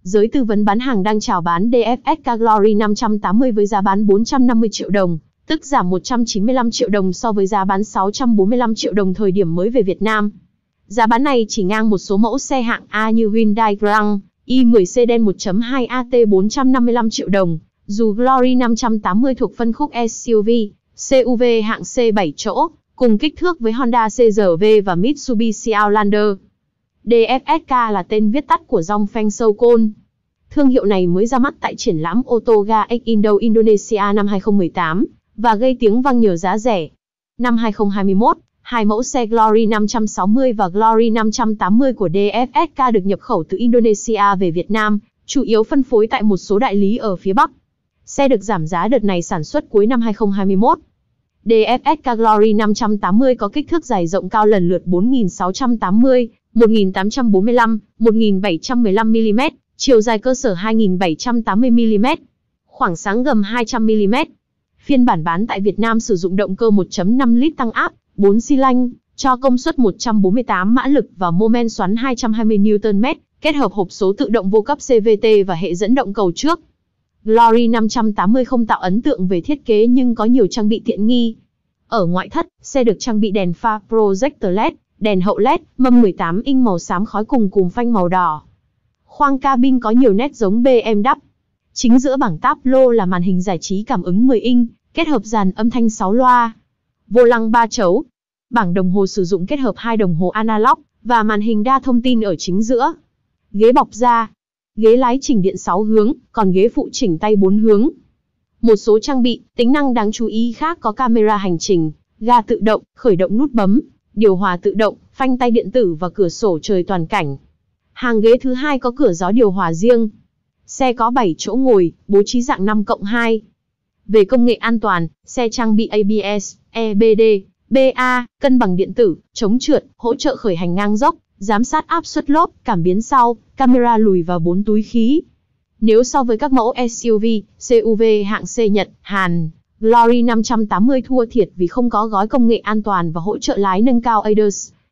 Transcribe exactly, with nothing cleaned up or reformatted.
Giới tư vấn bán hàng đang chào bán đê ép ét ca Glory năm trăm tám mươi với giá bán bốn trăm năm mươi triệu đồng, tức giảm một trăm chín mươi lăm triệu đồng so với giá bán sáu trăm bốn mươi lăm triệu đồng thời điểm mới về Việt Nam. Giá bán này chỉ ngang một số mẫu xe hạng A như Hyundai Grand i mười Sedan một chấm hai A T bốn trăm năm mươi lăm triệu đồng, dù Glory năm trăm tám mươi thuộc phân khúc ét u vê, xê u vê hạng C bảy chỗ, cùng kích thước với Honda xê rờ vê và Mitsubishi Outlander. đê ép ét ca là tên viết tắt của Dongfeng Sokon. Thương hiệu này mới ra mắt tại triển lãm ô tô ga X-Indo Indonesia năm hai không một tám, và gây tiếng vang nhờ giá rẻ. Năm hai không hai mốt, hai mẫu xe Glory năm trăm sáu mươi và Glory năm trăm tám mươi của đê ép ét ca được nhập khẩu từ Indonesia về Việt Nam, chủ yếu phân phối tại một số đại lý ở phía Bắc. Xe được giảm giá đợt này sản xuất cuối năm hai không hai mốt. đê ép ét ca Glory năm trăm tám mươi có kích thước dài rộng cao lần lượt bốn nghìn sáu trăm tám mươi, một nghìn tám trăm bốn mươi lăm, một nghìn bảy trăm mười lăm mi-li-mét, chiều dài cơ sở hai nghìn bảy trăm tám mươi mi-li-mét, khoảng sáng gầm hai trăm mi-li-mét. Phiên bản bán tại Việt Nam sử dụng động cơ một chấm năm lít tăng áp, bốn xi lanh, cho công suất một trăm bốn mươi tám mã lực và mô men xoắn hai trăm hai mươi niu-tơn mét, kết hợp hộp số tự động vô cấp xê vê tê và hệ dẫn động cầu trước. Glory năm trăm tám mươi không tạo ấn tượng về thiết kế nhưng có nhiều trang bị tiện nghi. Ở ngoại thất, xe được trang bị đèn pha projector led, đèn hậu led, mâm mười tám inch màu xám khói cùng cùm phanh màu đỏ. Khoang cabin có nhiều nét giống bê em vê. Chính giữa bảng táp lô là màn hình giải trí cảm ứng mười inch, kết hợp dàn âm thanh sáu loa. Vô lăng ba chấu. Bảng đồng hồ sử dụng kết hợp hai đồng hồ analog và màn hình đa thông tin ở chính giữa. Ghế bọc da. Ghế lái chỉnh điện sáu hướng, còn ghế phụ chỉnh tay bốn hướng. Một số trang bị, tính năng đáng chú ý khác có camera hành trình, ga tự động, khởi động nút bấm, điều hòa tự động, phanh tay điện tử và cửa sổ trời toàn cảnh. Hàng ghế thứ hai có cửa gió điều hòa riêng. Xe có bảy chỗ ngồi, bố trí dạng năm cộng hai. Về công nghệ an toàn, xe trang bị a bê ét, e bê đê, bê a, cân bằng điện tử, chống trượt, hỗ trợ khởi hành ngang dốc, giám sát áp suất lốp, cảm biến sau, camera lùi và bốn túi khí. Nếu so với các mẫu ét u vê, xê u vê hạng C Nhật, Hàn, Glory năm trăm tám mươi thua thiệt vì không có gói công nghệ an toàn và hỗ trợ lái nâng cao a đê a ét.